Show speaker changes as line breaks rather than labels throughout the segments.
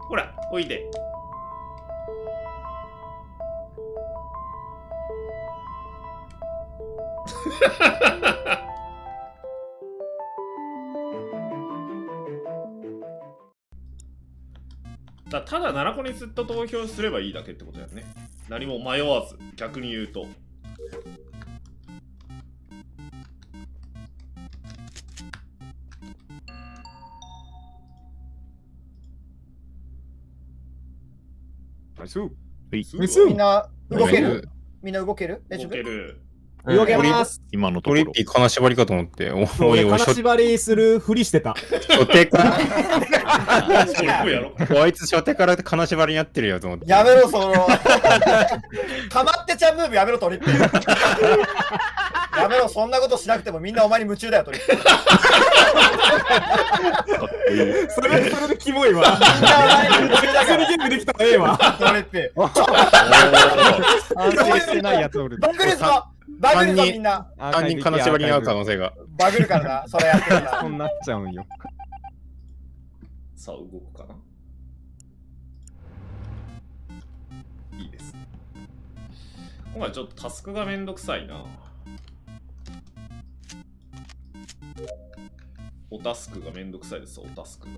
ほら、おいで。ただ7個にずっと投票すればいいだけってことだよね。何も迷わず、逆に言うと。
ナイス。
みんな動ける？みんな動ける？
動ける。
動けます。
今のと
トリ
ころ
ッピー金縛りかと思って。おいおい、
金縛りするふりしてた。
初手から
や
こいつ初手から金縛りになってるよと思って。
やめろ、その。かまってちゃんムーブやめろ、トリッピー。やめろ、そんなことしなくてもみんなお前に夢中だよ、トリッピー。
それでキモいわ。
みんなお前に夢中だ
普通に
から。
ゲームできたらええわ。
トリッピー。
安定してないやつおる。
バグるぞバグるぞ、みんな。
犯人金縛りに遭う可能性が。
バグるからな、それやってるな。
そうなっちゃうんよ。
さあ、動くかな。いいですね。今回ちょっとタスクがめんどくさいな。おタスクがめんどくさいです、おタスクが。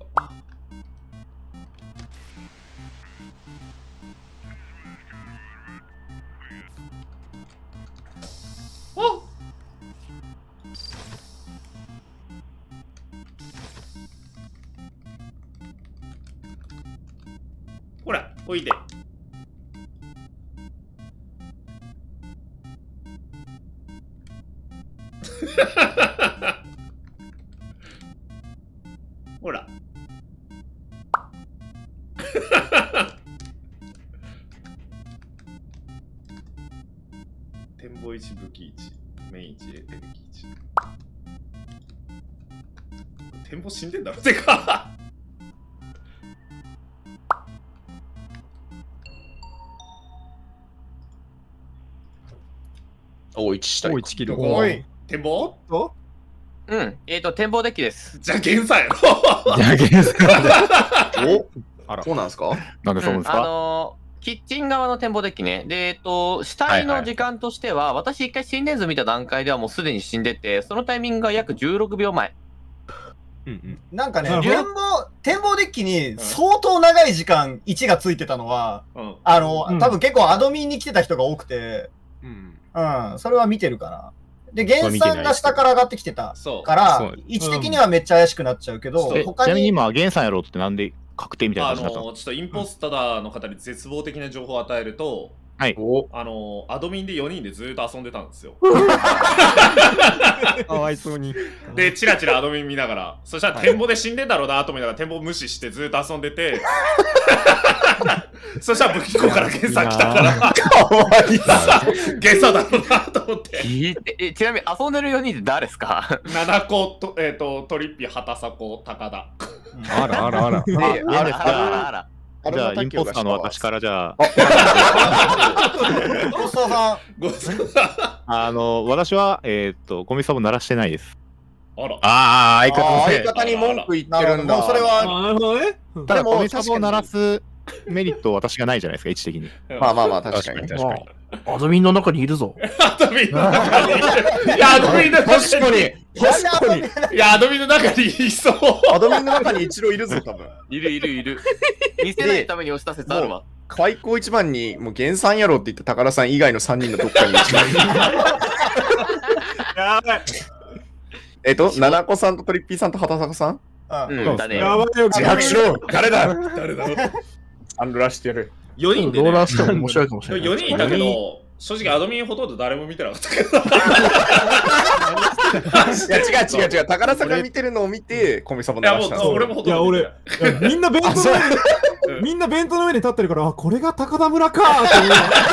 あっ、ほら、おいで。ほら。展望1、武器1、メイン1、エレキ1。展望死んでんだろ、てか。
お、1したい。
おい、1キル。
おい。
展望
うん。展望デッキです。
じゃあ、原産やろ。
お、そうなんですか？
なんでそうですか？
キッチン側の展望デッキね。で、死体の時間としては、私一回心電図見た段階ではもうすでに死んでて、そのタイミングが約16秒前。
なんかね、
なるほど
展望デッキに相当長い時間1がついてたのは、多分結構アドミンに来てた人が多くて、それは見てるかな。で、原産が下から上がってきてたから、位置的にはめっちゃ怪しくなっちゃうけど、
ちなみに今、ゲンさんやろうってなんで確定みたいな話になったの？
ちょっとインポスターの方に絶望的な情報を与えると、
はい。
アドミンで4人でずーっと遊んでたんですよ。
かわいそうに。
で、チラチラアドミン見ながら、そしたら展望で死んでんだろうなと思いながら展望無視してずーっと遊んでて、そしたら武器庫からゲンさん来たから、かわいいさ、ゲンさんだろうなと思って。
ちなみに遊んでる4人って誰ですか
7個と、トリッピー、畑迫、高田。
あらあらあら。
あらあら。
じゃあ、インポスターの私からじゃあ。
ゴーストさん。
私は、ゴミサボ鳴らしてないです。
あら。
相方のせい。
相方に文句言ってるんだ。
それは、
なるほどね。
ただ、ゴミサボを鳴らすメリット私がないじゃないですか、位置的に。
まあまあまあ、確かに。
確かに。
アドミンの中にいるぞ。
アドミンの中にいる。いや、アドミンの中に。
確かに。確かに。
いや、アドミンの中にいそう。
アドミンの中に一郎いるぞ、多分。
いる。見せないために押した説あるわ。
開口一番に、もう原産やろって言って高田さん以外の3人のどっかに一番いる。
やばい。
七子さんとトリッピーさんと畑坂さん
だね。
やばいよ。
自白しろ。
誰だ
アンドラしてやる。
4人で、ね、
ローラーしても面白いかもしれない。
4人いたけど、正直アドミンほとんど誰も見てなかったけど。
いや、違う。高田さんが見てるのを見て、コミサボ鳴らした。
いや、もう俺もほとんど見てない。
みんな弁当の上に、みんな弁当の上に立ってるから、あ、これが高田村かーって思う。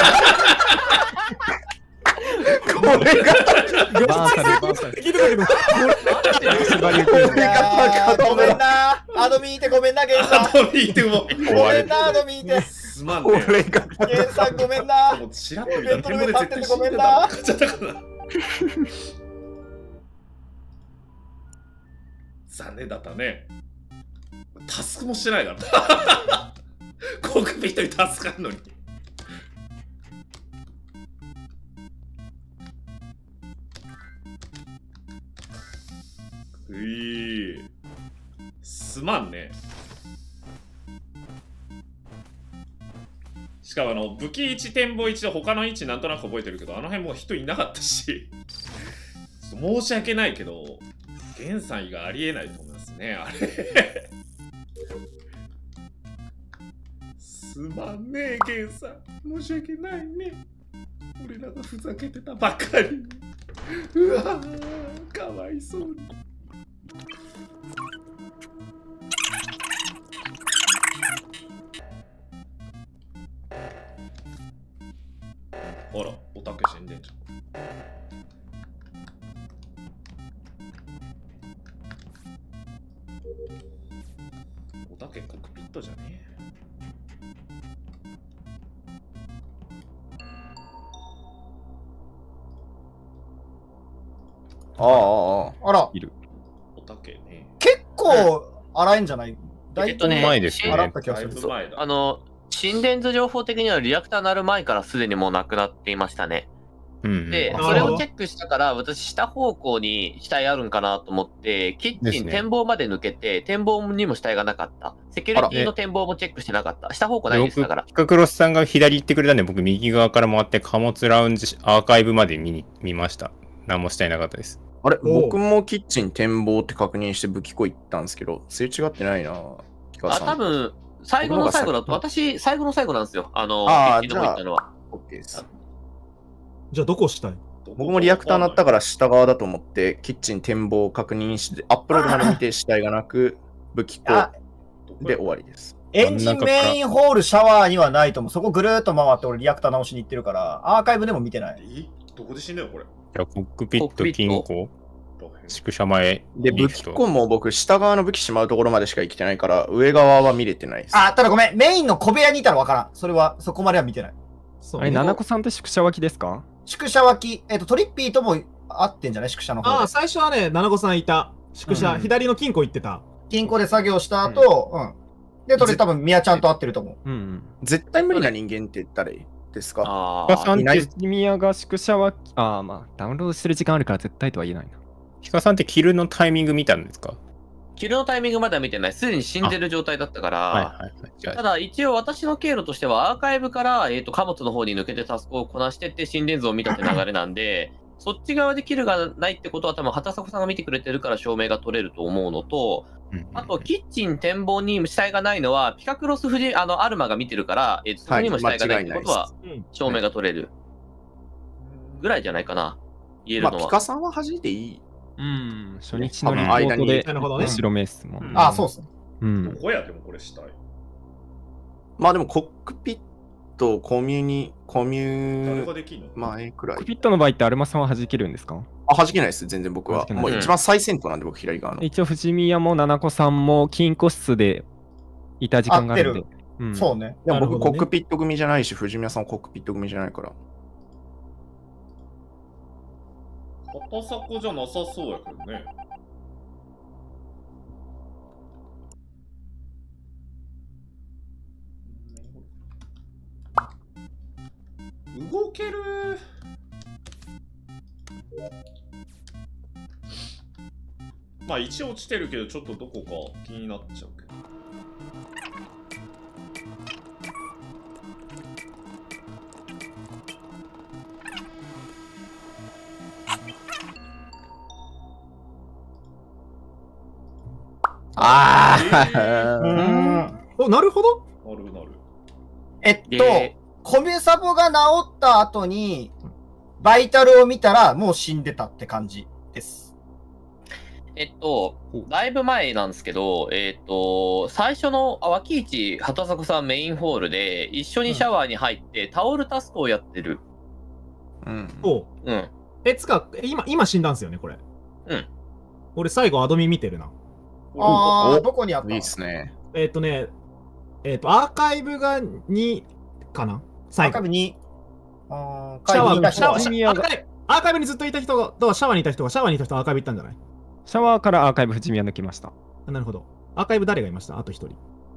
これが
聞いてたけど、
ごめんな。アドミンいてごめんな、ゲンさん。
アドミンいても
ごめんな、アドミンいて。
すまんね。
ゲンさんごめんな。
もうチラッと見たら展望で絶対死んでたの買っちゃったから。残念だったね。タスクもしてないから。 コックピットに助かんのに。すまんね。しかも武器1、展望1で他の位置なんとなく覚えてるけど、あの辺も人いなかったし、申し訳ないけど、ゲンさん以外ありえないと思いますね、あれ。すまんねえ、ゲンさん。申し訳ないね。俺らがふざけてたばかりに。うわぁ、かわいそうに。あら、おたけ死んでんじゃん。おたけコックピットじゃねえ。
あら、
いる。
おたけね。
結構荒いんじゃない？
前ですね。
洗った気がする。
心電図情報的にはリアクター鳴る前からすでにもうなくなっていましたね。で、それをチェックしたから、私、下方向に死体あるんかなと思って、キッチン、展望まで抜けて、展望にも死体がなかった。セキュリティの展望もチェックしてなかった。下方向ないですだから。
ピカクロスさんが左行ってくれたんで、僕、右側から回って、貨物ラウンジアーカイブまで見ました。何も死体なかったです。
あれ、僕もキッチン展望って確認して武器庫行ったんですけど、すれ違ってないな。
多分最後の最後だと、私、最後の最後なんですよ。キッチンの方行ったのは。
OK です。
じゃあどこしたい？
僕もリアクター鳴ったから下側だと思って、キッチン展望を確認して、アップロードまで見て死体がなく、武器庫で終わりです。
エンジンメインホールシャワーにはないと思う。そこぐるーっと回って俺リアクター直しに行ってるから、アーカイブでも見てない。
どこで死んだよこれ。
じゃあコックピット金庫宿舎前
で、武器庫も僕、下側の武器しまうところまでしか行きてないから、上側は見れてないです。
ただごめん、メインの小部屋にいたらわからん。それは、そこまでは見てない。
あれ、七子さんって宿舎脇ですか？
宿舎脇、トリッピーとも合ってんじゃない宿舎の方で。
最初はね、七子さんいた。宿舎、左の金庫行ってた。
金庫で作業した後、で、それ多分、宮ちゃんと合ってると思う。
絶対無理な人間って誰ですか？
さんって宮が宿舎脇、まあ、ダウンロードしてる時間あるから絶対とは言えないな。
ヒカさんってキルのタイミング見たんですか？
キルのタイミングまでは見てない。すでに死んでる状態だったから。ただ、一応私の経路としては、アーカイブから、貨物の方に抜けてタスクをこなしてって、心電図を見たって流れなんで、そっち側でキルがないってことは、多分、畑迫さんが見てくれてるから証明が取れると思うのと、あと、キッチン展望に死体がないのは、ピカクロスアルマが見てるから、そこにも死体がないってことは、証明が取れる。ぐらいじゃないかな。言えるのは。
ピカさんは弾いていい。
初日のリポートで後ろ目っすもん。
そうっすね。
どこやでもこれしたい。
まあでもコックピット、コミュ
誰ができんの？
前くらい。
コックピットの場合ってアルマさんは弾けるんですか？
弾けないです、全然僕は。もう一番最先頭なんで僕左側の。
一応藤宮も七子さんも金庫室でいた時間があるんで。
そうね。
でも僕コックピット組じゃないし、藤宮さんコックピット組じゃないから。
畑迫じゃなさそうやけどね。動ける。まあ一応落ちてるけどちょっとどこか気になっちゃうけど。
なるほど。
なる。
コミュサボが治った後に、バイタルを見たらもう死んでたって感じです。
だいぶ前なんですけど、最初の脇市畑迫さんメインホールで一緒にシャワーに入ってタオルタスクをやってる。
つか、今死んだんですよね、これ。俺最後アドミ見てるな。
どこにあった？
いいっすね。
アーカイブが2かな？
アーカイブ2。
アーカイブにずっといた人とシャワーにいた人がシャワーにいた人アーカイブ行ったんじゃない？
シャワーからアーカイブ藤宮抜きました。
なるほど。アーカイブ誰がいました？あと1人。
僕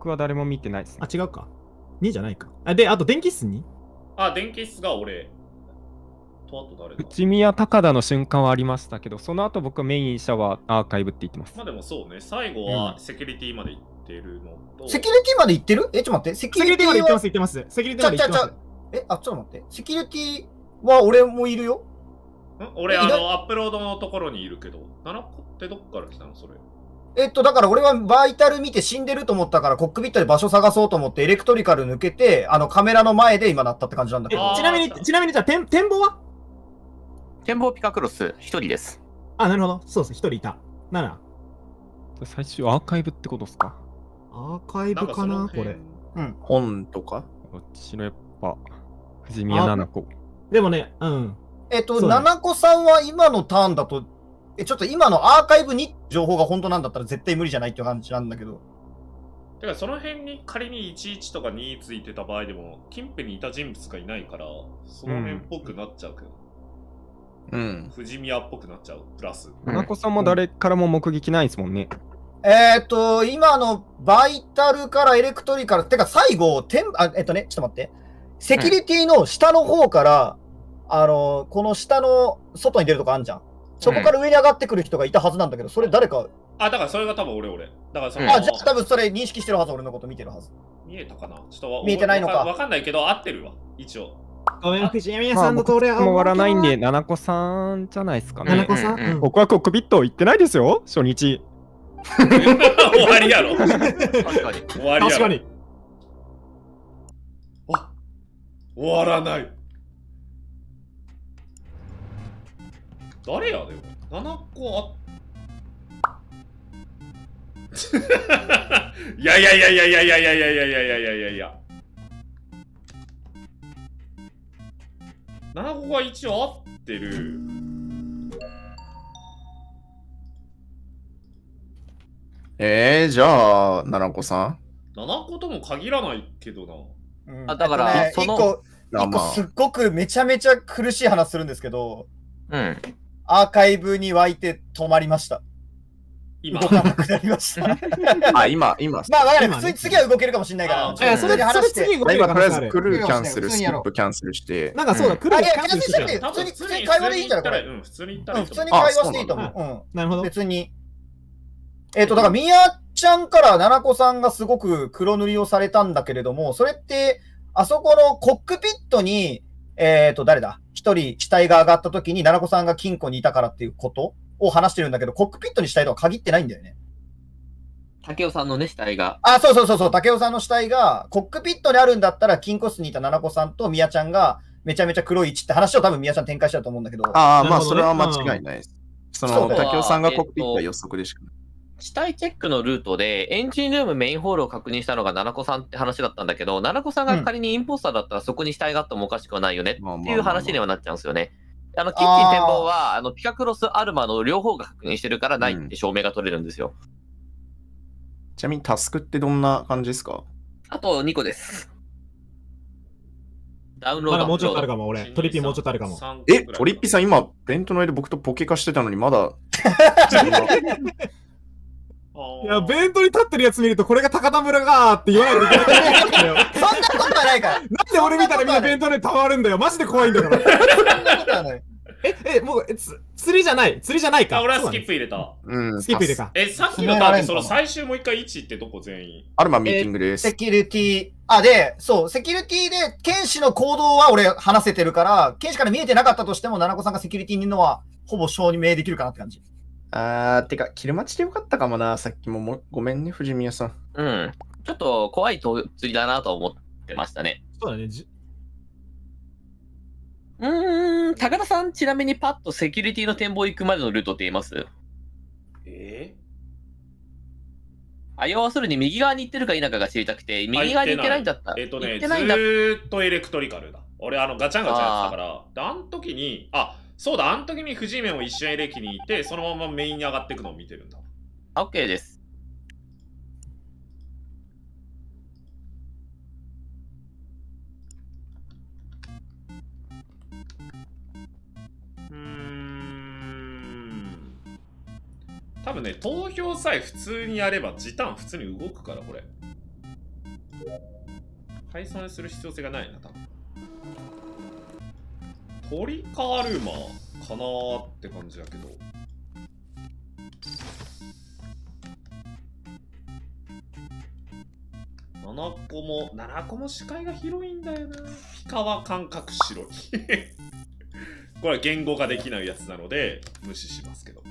僕は誰も見てないですね。
あ、違うか。2じゃないか。で、あと電気室に
電気室が俺。と、あと誰だ？
内宮高田の瞬間はありましたけど、その後僕はメインシャワーアーカイブって言ってます。
まあでもそうね、最後はセキュリティまで行ってるのと。
セキュリティまで行ってる？ちょっと待って。セキュリティまで
行ってます、行ってます。セキュリティまで行ってます。
ちょっと待って。セキュリティは俺もいるよ。
俺、アップロードのところにいるけど、7個ってどっから来たのそれ。
だから俺はバイタル見て死んでると思ったから、コックピットで場所探そうと思って、エレクトリカル抜けて、カメラの前で今なったって感じなんだけど。
ちなみにじゃあ、展望は
展望ピカクロス、1人です。
なるほど。そうです、1人いた。7。
最終アーカイブってことですか？
アーカイブかなこれ。
うん。本とか
こっちのやっぱ、藤宮七子。
でもね、うん。
七子さんは今のターンだと、ちょっと今のアーカイブに情報が本当なんだったら絶対無理じゃないっていう感じなんだけど。
てかその辺に仮に11とか2ついてた場合でも、近辺にいた人物がいないから、その辺っぽくなっちゃうけど。
うん。
藤宮っぽくなっちゃう、プラス。
七子さんも誰からも目撃ないですもんね。
今のバイタルからエレクトリカル、てか最後、ちょっと待って。セキュリティの下の方から、この下の外に出るとこあるじゃん。そこから上に上がってくる人がいたはずなんだけど、それ誰か。
だからそれが多分俺。だからその
じゃあ多分それ認識してるはず、俺のこと見てるはず。
見えたかなちょっと
見えてないのか。
わかんないけど、合ってるわ、一応。
ごめん、藤宮さんの通りは。
もう終わらないんで、七子さんじゃないですかね。
七子さん
僕はコックピット行ってないですよ、初日。
終わりやろ。確かに。終わりやろ。
確かに。
終わらない。誰やでも7個いや7個が一応合ってる。
じゃあ7個さん
7個とも限らないけどな。
だから
一個すっごくめちゃめちゃ苦しい話するんですけど、アーカイブに湧いて止まりました。
今
動かなくなりました。
今。
まあ、わかる。普通に次は動けるかもしれないから。
それ次動ける
今、とりあえずクルーキャンセル、スキップキャンセルして。
なんかそうだ、クルーキャンセルして。
普通に会話でいいんじゃないこれ。
普通に言ったらいい。
普通に会話していいと思う。
なるほど。
別に。だから、みやちゃんから七子さんがすごく黒塗りをされたんだけれども、それって、あそこのコックピットに、誰だ一人死体が上がった時に七子さんが金庫にいたからっていうことを話してるんだけど、コックピットに死体とは限ってないんだよね。
竹雄さんのね、死体が。
そう。竹雄さんの死体が、コックピットにあるんだったら、金庫室にいた七子さんとみやちゃんが、めちゃめちゃ黒い位置って話を多分みやちゃん展開したと思うんだけど。
まあ、それは間違いないです。竹雄さんがコックピットは予測でしかない。
死体チェックのルートで、エンジンルームメインホールを確認したのが七子さんって話だったんだけど、七子さんが仮にインポスターだったらそこに死体があってもおかしくはないよねっていう話にはなっちゃうんですよね。キッチン展望は、ピカクロス、アルマの両方が確認してるからないって証明が取れるんですよ。
ちなみにタスクってどんな感じですか？
あと2個です。ダウンロード。
まだもうちょっとあるかも、俺。トリッピーもうちょっとあるかも。
トリッピーさん今、ベントの上で僕とポケ化してたのにまだ。
いや、ベントに立ってるやつ見ると、これが高田村がーって言わないといけないんだよ。
そんなことはないから。
なんで俺見たらみんなベントでたまるんだよ。マジで怖いんだから。そんなことはない。もう、釣りじゃないか。
俺はスキップ入れた。
スキップ入れた。
さっきのターンでその最終もう一回1ってどこ全員。
アルマミーティングです。
セキュリティ。で、そう、セキュリティで、剣士の行動は俺話せてるから、剣士から見えてなかったとしても、七子さんがセキュリティにいるのは、ほぼ証明できるかなって感じ。
てか、キルマチでよかったかもな、さっきもごめんね、藤宮さん。
ちょっと怖い釣りだなと思ってましたね。
そうだね。
高田さん、ちなみにパッとセキュリティの展望行くまでのルートって言います？要するに右側に行ってるか否かが知りたくて、右側に行ってないんだったら。
ずーっとエレクトリカルだ。俺、ガチャンガチャンやってたから、あの時に、そうだ、あの時に藤面を一瞬エレキにいて、そのままメインに上がっていくのを見てるんだ。
OK です。
多分ね、投票さえ普通にやれば時短普通に動くから、これ。 配送する必要性がないな、多分。トリカールーマーかなーって感じだけど。7個も視界が広いんだよな。ピカは感覚白い。これは言語ができないやつなので無視しますけど。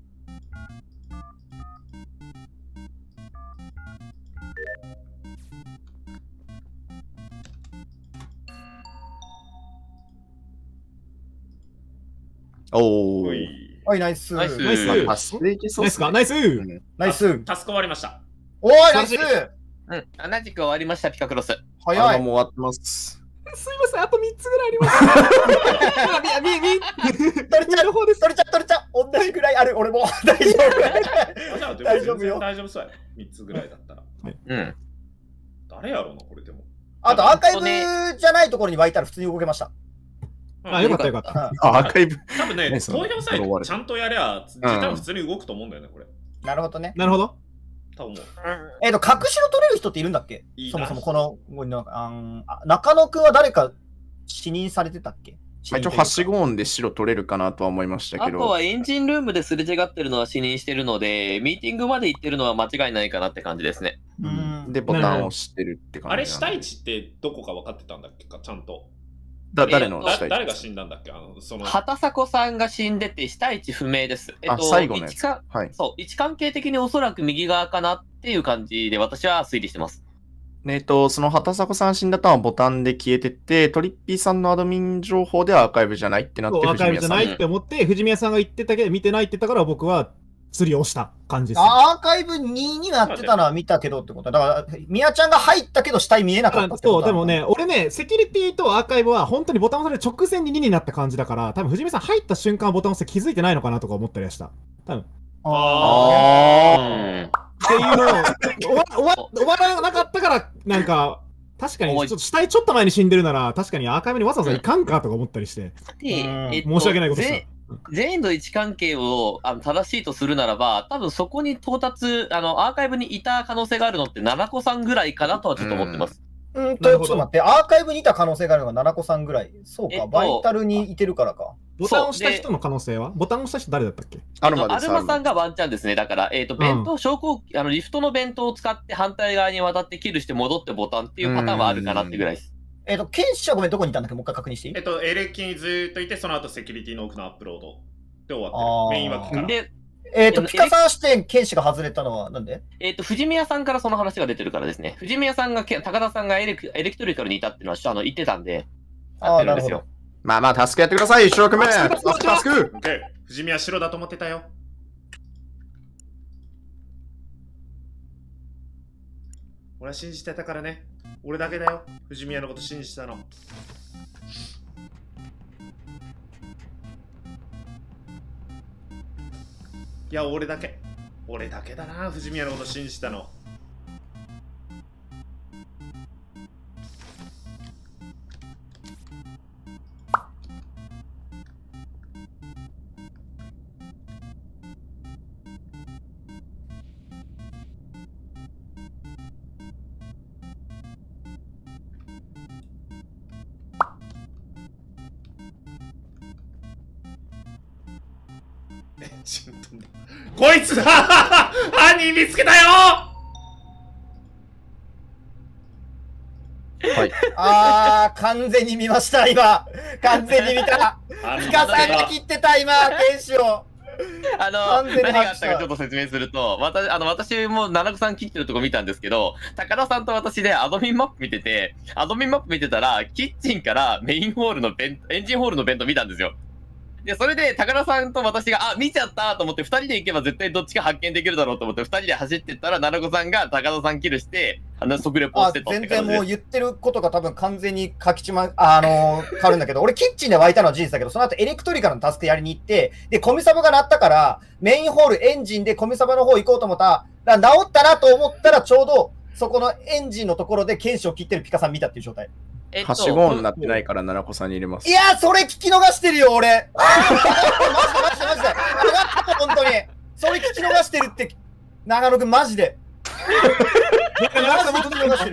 おー。
はい、ナイス。
ナイス。ナイスか、ナイス。
ナイス。
タスク終わりました。
おーい、ナイス。
うん、同じく終わりました、ピカクロス。
早い。
もう終わってます。
すいません、あと3つぐらいあります。
取れちゃう、取れちゃう。同じぐらいある、俺も。大丈夫。大丈夫よ。
大丈夫そうや。3つぐらいだったら。
うん。
誰やろうな、これでも。
あと、アーカイブじゃないところに湧いたら普通に動けました。
あ、よかったよかった。
アーカイブ。
多分ね、投票サイトちゃんとやりゃ、時間普通に動くと思うんだよね、これ。
なるほどね。
なるほど。
多分もう。
隠しろ取れる人っているんだっけ？そもそもこの、中野くんは誰か視認されてたっけ？
一応、はしご音で白取れるかなとは思いましたけど。
あとはエンジンルームですれ違ってるのは視認してるので、ミーティングまで行ってるのは間違いないかなって感じですね。
で、ボタンを押してるって感じ。
あれ、死体値ってどこか分かってたんだっけか、ちゃんと。
誰の死体値？
誰が死んだんだっけ？
畑迫さんが死んでて、死体値不明です。
最後のやつ。
そう、位置関係的におそらく右側かなっていう感じで私は推理してます。
その畑迫さん死んだターンはボタンで消えてて、トリッピーさんのアドミン情報ではアーカイブじゃないってなって、
アーカイブじゃないって思って、藤宮さんが言ってたけど、見てないって言ったから僕は釣りをした感じです。
アーカイブ2になってたのは見たけどってことだから、宮ちゃんが入ったけど死体見えなかったってこと。
そう、でもね、俺ね、セキュリティとアーカイブは本当にボタンを押される直前に2になった感じだから、多分藤宮さん入った瞬間ボタンを押して気づいてないのかなとか思ったりはした。多分。っていうのを終わらなかったから、なんか、確かに、ちょっと死体ちょっと前に死んでるなら、確かにアーカイブにわざわざいかんかとか思ったりして。申し訳ないことした。
全員の位置関係を正しいとするならば、多分そこに到達、アーカイブにいた可能性があるのって、7個さんぐらいかなとはちょっと思ってます。
ちょっと待って、アーカイブにいた可能性があるのが7個さんぐらい。そうか、バイタルにいてるからか。
ボタンを押した人の可能性は？ボタンを押した人誰だったっけ？
アルマさんがワンチャンですね。だから、弁当、リフトの弁当を使って反対側に渡ってキルして戻ってボタンっていうパターンはあるかなってぐらいです。
剣士はごめん、どこにいたんだっけ？もう一回確認していい？
エレキにずっといて、その後セキュリティの奥のアップロードで終わってる。メイン枠から。
ピカさん視点、剣士が外れたのはなんで？
藤宮さんからその話が出てるからですね。藤宮さんが、高田さんがエレキトリカルにいたっていうのは、言ってたんで、やってるんですよ。
まあ、タスクやってください、一生懸命。タスク。
藤宮白だと思ってたよ。俺は信じてたからね。俺だけだよ。藤宮のこと信じてたの。いや、俺だけだな、藤宮のこと信じたの。こいつだ犯人見つけたよ。
はい。完全に見ました、今。完全に見た。ピカさんが切ってた、今、剣士を。
何があったかちょっと説明すると、私も七子さん切ってるとこ見たんですけど、高田さんと私でアドミンマップ見てて、たら、キッチンからメインホールのエンジンホールの弁当見たんですよ。で、それで、高田さんと私が、見ちゃったと思って、2人で行けば絶対どっちか発見できるだろうと思って、2人で走ってったら、七子さんが高田さんキルして、即レポしてたって感じです。
全然もう言ってることが多分完全に変わるんだけど、俺キッチンで湧いたのは事実だけど、その後エレクトリカルのタスクやりに行って、で、コミサバが鳴ったから、メインホールエンジンでコミサバの方行こうと思ったら、治ったなと思ったら、ちょうど、そこのエンジンのところで剣士を切ってるピカさん見たっていう状態。
はしごになってないから七子さんに入れます。
いやそれ聞き逃してるよ俺。マジで本当にそれ聞き逃してるって長野くんマジで。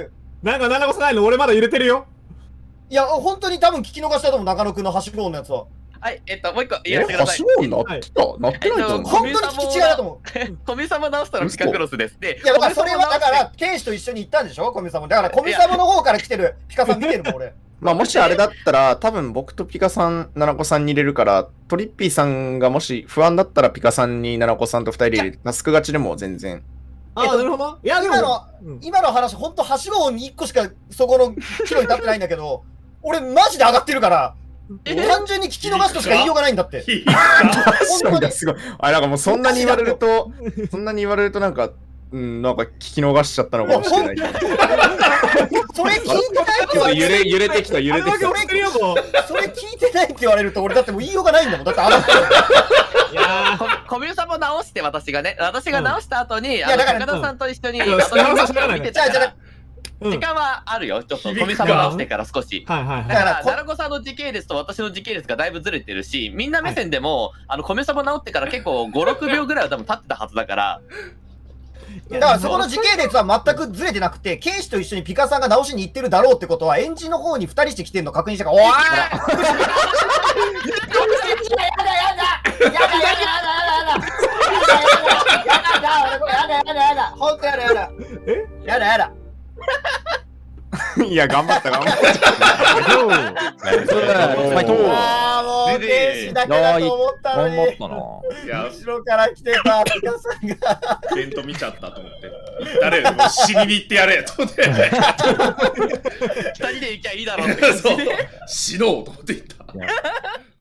なんか7個さないの俺まだ揺れてるよ。
いや、本当に多分聞き逃したと思う、中野くんのはしご音のやつは。
はい、もう一個言わせてください。
はしご音なってたなってないと思う。
本当に聞き違いだと思う。
コミサボ直したらピカクロスです。で、
いや、だからそれはだから、ケンシと一緒に行ったんでしょ、コミサボ。だからコミサボの方から来てるピカさん見てるもん、俺。
まあもしあれだったら、多分僕とピカさん、ナナコさんに入れるから、トリッピーさんがもし不安だったらピカさんにナナコさんと2人で入れる。タスク勝ちでも全然。
なるほど。いや、
今の話、本当はしご音1個しかそこの岐路に立ってないんだけど、俺マジで上がってるから、単純に聞き逃すとしか言いようがないんだって。
本当にすごい。あれなんかもうそんなに言われると、なんか、なんか聞き逃しちゃったのかもしれない。
それ聞いてないって言われる。
揺れてきた、揺れてきた。
それ聞いてないって言われると、俺だってもう言いようがないんだもん。だって上がってる。
いやー、コミュサボ直して、私が直した後に、高田さんと一緒に、見てたから。時間はあるよ、ちょっとコミサボ直してから少し。だから、奈良子さんの時系列と私の時系列がだいぶずれてるし、みんな目線でも、コミサボ直ってから結構5、6秒ぐらいは多分経ってたはずだから。
だからそこの時系列は全くずれてなくて、ケンシと一緒にピカさんが直しに行ってるだろうってことは、エンジンの方に2人して来てるの確認したから、おーやだ
いや、頑張った。
もう、ケンシだけだと思ったのに。
頑張ったな。
後ろから来てたピカさんが。
テント見ちゃったと思って。誰もう死にに行ってやれと思って。
2人で行きゃいいだろうって。
死のうと思って言った。